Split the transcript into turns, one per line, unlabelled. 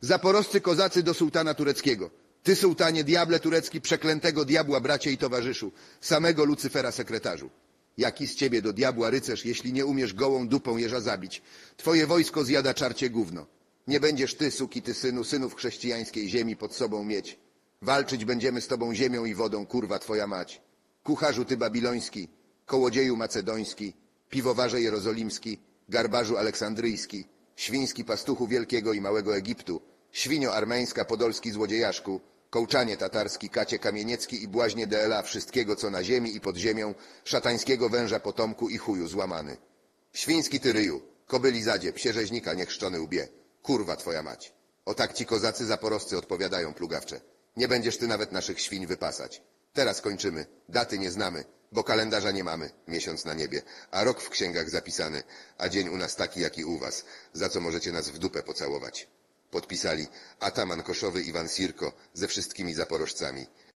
Zaporoscy kozacy do sułtana tureckiego. Ty, sułtanie, diable turecki, przeklętego diabła, bracie i towarzyszu, samego Lucyfera sekretarzu. Jaki z ciebie do diabła rycerz, jeśli nie umiesz gołą dupą jeża zabić? Twoje wojsko zjada czarcie gówno. Nie będziesz ty, suki ty synu, synów chrześcijańskiej ziemi pod sobą mieć. Walczyć będziemy z tobą ziemią i wodą, kurwa twoja mać. Kucharzu ty babiloński, kołodzieju macedoński, piwowarze jerozolimski, garbarzu aleksandryjski, świński pastuchu wielkiego i małego Egiptu, świnio armeńska, podolski złodziejaszku, kołczanie tatarski, kacie kamieniecki i błaźnie DLA, wszystkiego co na ziemi i pod ziemią, szatańskiego węża potomku i chuju złamany. Świński ty ryju, kobyli zadzie, psie rzeźnika niechrzczony łbie, kurwa twoja mać. O tak ci kozacy zaporoscy odpowiadają plugawcze. Nie będziesz ty nawet naszych świń wypasać. Teraz kończymy, daty nie znamy, bo kalendarza nie mamy, miesiąc na niebie, a rok w księgach zapisany, a dzień u nas taki jak i u was, za co możecie nas w dupę pocałować. Podpisali ataman koszowy Iwan Sirko ze wszystkimi zaporożcami.